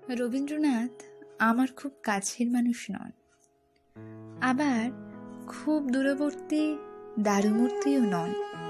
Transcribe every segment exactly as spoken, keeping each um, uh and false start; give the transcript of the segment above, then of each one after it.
রবীন্দ্রনাথ আমার খুব কাছের মানুষ নন, আবার খুব দূরবর্তী দারুমূর্তিও নন।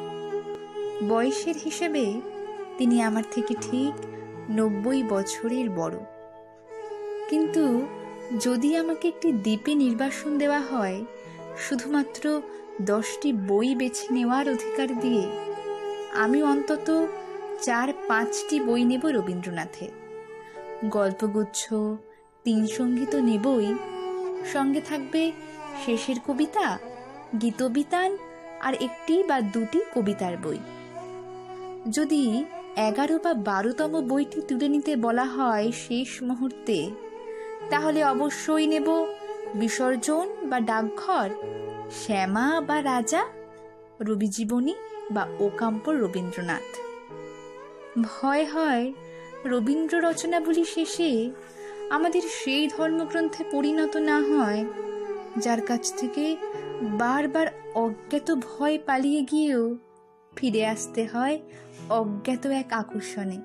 বয়সের হিসেবে তিনি আমার থেকে ঠিক নব্বই বছরের বড়। কিন্তু যদি আমাকে একটি দ্বীপে নির্বাসন দেওয়া হয় শুধুমাত্র দশটি বই বেছে নেওয়ার অধিকার দিয়ে, আমি অন্তত চার পাঁচটি বই নেব রবীন্দ্রনাথের। গল্পগুচ্ছ, তিন সঙ্গী তো নেবই, সঙ্গে থাকবে শেষের কবিতা, গীতবিতান আর একটি বা দুটি কবিতার বই। যদি এগারো বা বারোতম বইটি তুলে নিতে বলা হয় শেষ মুহূর্তে, তাহলে অবশ্যই নেব বিসর্জন বা ডাকঘর, শ্যামা বা রাজা, রবিজীবনী বা ওকাম্পর রবীন্দ্রনাথ। ভয় হয় রবীন্দ্র রচনাবলী শেষে আমাদের সেই ধর্মগ্রন্থে পরিণত না হয় যার কাছ থেকে বারবার অজ্ঞাত ভয় পালিয়ে গিয়েও ফিরে আসতে হয় অজ্ঞাত এক আকর্ষণে।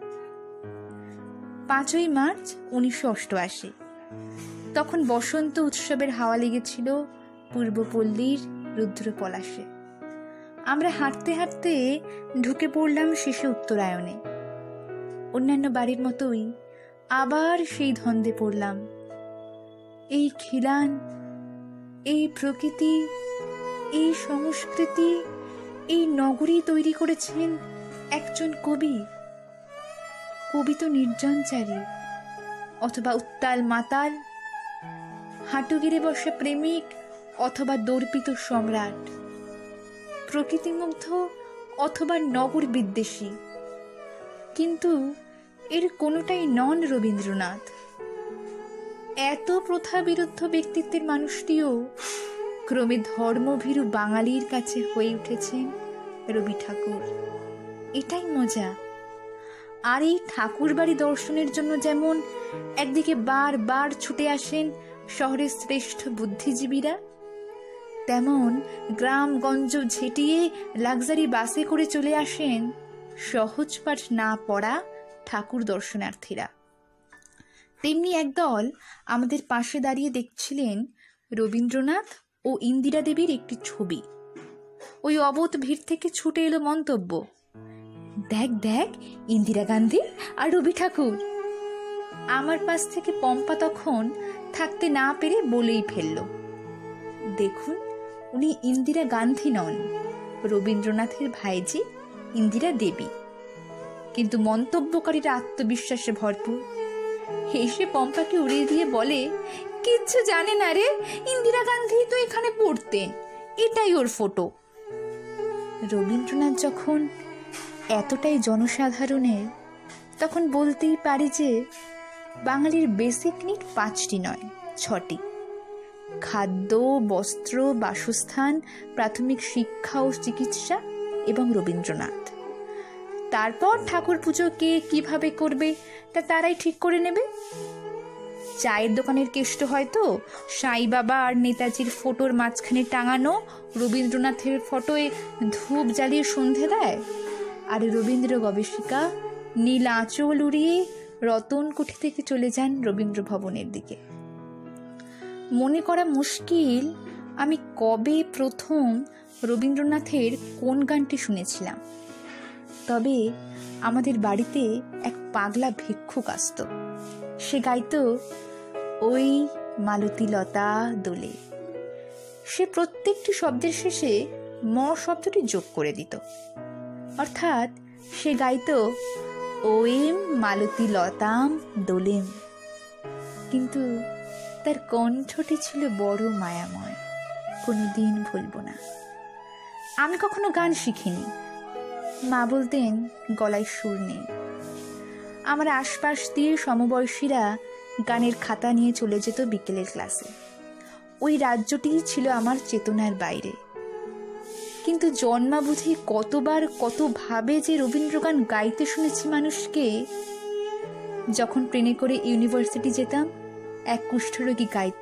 পাঁচই মার্চ উনিশশো অষ্টআশি, তখন বসন্ত উৎসবের হাওয়া লেগেছিল পূর্বপল্লীর রুদ্র পলাশে। আমরা হাঁটতে হাঁটতে ঢুকে পড়লাম শেষে উত্তরায়ণে। অন্যান্য বাড়ির মতোই আবার সেই ধন্দে পড়লাম। এই খিলান, এই প্রকৃতি, এই সংস্কৃতি, এই নগরী তৈরি করেছেন একজন কবি। কবি তো নির্জনচারী অথবা উত্তাল মাতাল, হাঁটু গেড়ে বসা প্রেমিক অথবা দর্পিত সম্রাট, প্রকৃতিমুগ্ধ অথবা নগর বিদ্বেষী। কিন্তু এর কোনোটাই নন রবীন্দ্রনাথ। এত প্রথা বিরুদ্ধ ব্যক্তিত্বের মানুষটিও ক্রমে ধর্মভীরু বাঙালির কাছে হয়ে উঠেছেন রবি ঠাকুর। এটাই মজা। আর এই ঠাকুর বাড়ি দর্শনের জন্য যেমন একদিকে বার বার ছুটে আসেন শহরের শ্রেষ্ঠ বুদ্ধিজীবীরা, তেমন গ্রামগঞ্জ ঝেঁটিয়ে লাক্সারি বাসে করে চলে আসেন সহজ পাঠ না পড়া ঠাকুর দর্শনার্থীরা। তেমনি একদল আমাদের পাশে দাঁড়িয়ে দেখছিলেন রবীন্দ্রনাথ ও ইন্দিরা দেবীর একটি ছবি। ওই অবোধ ভিড় থেকে ছুটে এলো মন্তব্য, দেখ দেখ ইন্দিরা গান্ধী আর রবি ঠাকুর। আমার পাশ থেকে পম্পা তখন থাকতে না পেরে বলেই ফেলল, দেখুন উনি ইন্দিরা গান্ধী নন, রবীন্দ্রনাথের ভাইজি ইন্দিরা দেবী। কিন্তু মন্তব্যকারীরা আত্মবিশ্বাসে ভরপুর। হেসে পম্পাকে উড়িয়ে দিয়ে বলে, কিচ্ছু জানে না রে, ইন্দিরা গান্ধী তো এখানে পড়তেন, এটাই ওর ফটো। রবীন্দ্রনাথ যখন এতটাই জনসাধারণের, তখন বলতেই পারি যে বাঙালির বেসিক নিড পাঁচটি নয়, ছটি: খাদ্য, বস্ত্র, বাসস্থান, প্রাথমিক শিক্ষা ও চিকিৎসা এবং রবীন্দ্রনাথ। তারপর ঠাকুর পুজো কে কিভাবে করবে তা তারাই ঠিক করে নেবে। চায়ের দোকানের কেষ্ট হয়তো সাই বাবা আর নেতাজির ফটোর মাঝখানে টাঙানো রবীন্দ্রনাথের ফটোয় ধূপ জ্বালিয়ে সন্ধে দেয়, আর রবীন্দ্র গবেষিকা নীল আঁচল উড়িয়ে রতনকুঠি থেকে চলে যান রবীন্দ্র ভবনের দিকে। মনে করা মুশকিল আমি কবে প্রথম রবীন্দ্রনাথের কোন গানটি শুনেছিলাম। তবে আমাদের বাড়িতে এক পাগলা ভিক্ষুক আসত। সে গাইত, ওই মালতী লতা দোলে। সে প্রত্যেকটি শব্দের শেষে ম শব্দটি যোগ করে দিত। অর্থাৎ সে গাইত, ওয়েম মালতী লতাম দোলেম। কিন্তু তার কণ্ঠটি ছিল বড় মায়াময়, কোনোদিন ভুলব না। আমি কখনো গান শিখিনি। মা বলতেন গলায় সুর নেই। আমার আশপাশ দিয়ে সমবয়সীরা গানের খাতা নিয়ে চলে যেত বিকেলের ক্লাসে। ওই রাজ্যটিই ছিল আমার চেতনার বাইরে। কিন্তু জন্মাবধি কতবার কতভাবে যে রবীন্দ্রগান গাইতে শুনেছি মানুষকে। যখন ট্রেনে করে ইউনিভার্সিটি যেতাম, এক কুষ্ঠরোগী গাইত,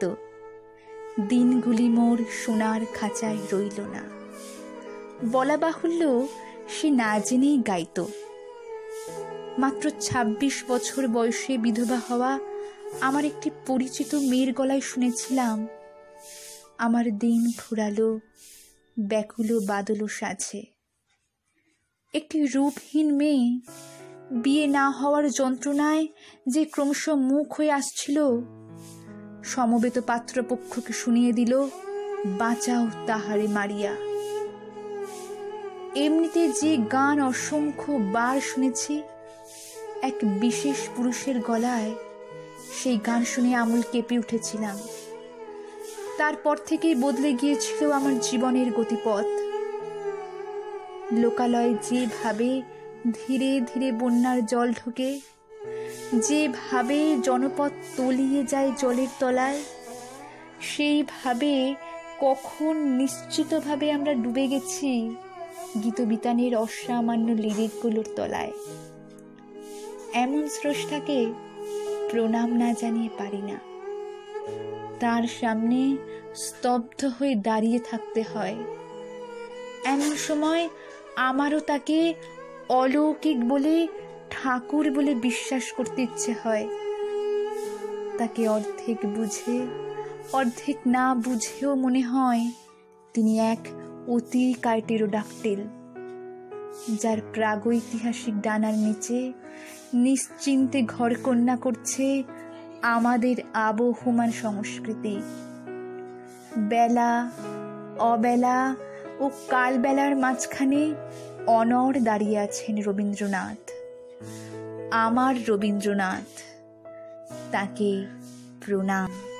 দিনগুলি মোর সোনার খাঁচায় রইল না। বলা বাহুল্য সে না জেনেই গাইত। মাত্র ছাব্বিশ বছর বয়সে বিধবা হওয়া আমার একটি পরিচিত মেয়ের গলায় শুনেছিলাম, আমার দিন ফুরালো ব্যাকুল বাদল সাজে। একটি রূপহীন মেয়ে বিয়ে না হওয়ার যন্ত্রণায় যে ক্রমশ মুখ হয়ে আসছিল, সমবেত পাত্রপক্ষকে শুনিয়ে দিল, বাঁচাও তাহারে মারিয়া। এমনিতে যে গান অসংখ্য বার শুনেছি, এক বিশেষ পুরুষের গলায় সেই গান শুনে আমূল কেঁপে উঠেছিলাম। তারপর থেকেই বদলে গিয়েছিল আমার জীবনের গতিপথ। লোকালয়ে যেভাবে ধীরে ধীরে বন্যার জল ঢোকে, যেভাবে জনপদ তলিয়ে যায় জলের তলায়, সেইভাবে কখন নিশ্চিতভাবে আমরা ডুবে গেছি গীতবিতানের অসামান্য লিরিকগুলোর তলায়। এমন স্রষ্টাকে প্রণাম না জানিয়ে পারি না। তার সামনে স্তব্ধ হয়ে দাঁড়িয়ে থাকতে হয়। এমন সময় আমারও তাকে অলৌকিক বলে, ঠাকুর বলে বিশ্বাস করতে ইচ্ছে হয়। তাকে অর্ধেক বুঝে অর্ধেক না বুঝেও মনে হয় তিনি এক অতি কাইটেরোডাক্টিল, যার প্রাগৈতিহাসিক ডানার নিচে নিশ্চিন্তে ঘরকন্যা করছে আমাদের আবহমান সংস্কৃতি। বেলা অবেলা ও কালবেলার মাঝখানে অনড় দাঁড়িয়ে আছেন রবীন্দ্রনাথ, আমার রবীন্দ্রনাথ। তাকে প্রণাম।